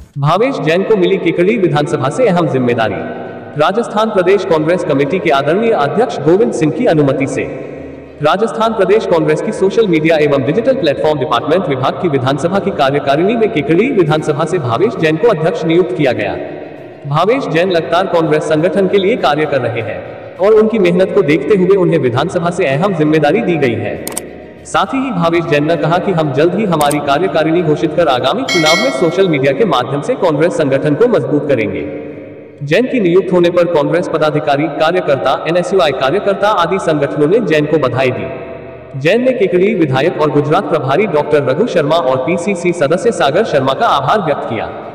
भावेश जैन को मिली केकड़ी विधानसभा से अहम जिम्मेदारी। राजस्थान प्रदेश कांग्रेस कमेटी के आदरणीय अध्यक्ष गोविंद सिंह की अनुमति से राजस्थान प्रदेश कांग्रेस की सोशल मीडिया एवं डिजिटल प्लेटफॉर्म डिपार्टमेंट विभाग की विधानसभा की कार्यकारिणी में केकड़ी विधानसभा से भावेश जैन को अध्यक्ष नियुक्त किया गया। भावेश जैन लगातार कांग्रेस संगठन के लिए कार्य कर रहे हैं और उनकी मेहनत को देखते हुए उन्हें विधानसभा से अहम जिम्मेदारी दी गई है। साथ ही भावेश जैन ने कहा कि हम जल्द ही हमारी कार्यकारिणी घोषित कर आगामी चुनाव में सोशल मीडिया के माध्यम से कांग्रेस संगठन को मजबूत करेंगे। जैन की नियुक्त होने पर कांग्रेस पदाधिकारी, कार्यकर्ता, एनएसयूआई कार्यकर्ता आदि संगठनों ने जैन को बधाई दी। जैन ने केकड़ी विधायक और गुजरात प्रभारी डॉक्टर रघु शर्मा और पीसीसी सदस्य सागर शर्मा का आभार व्यक्त किया।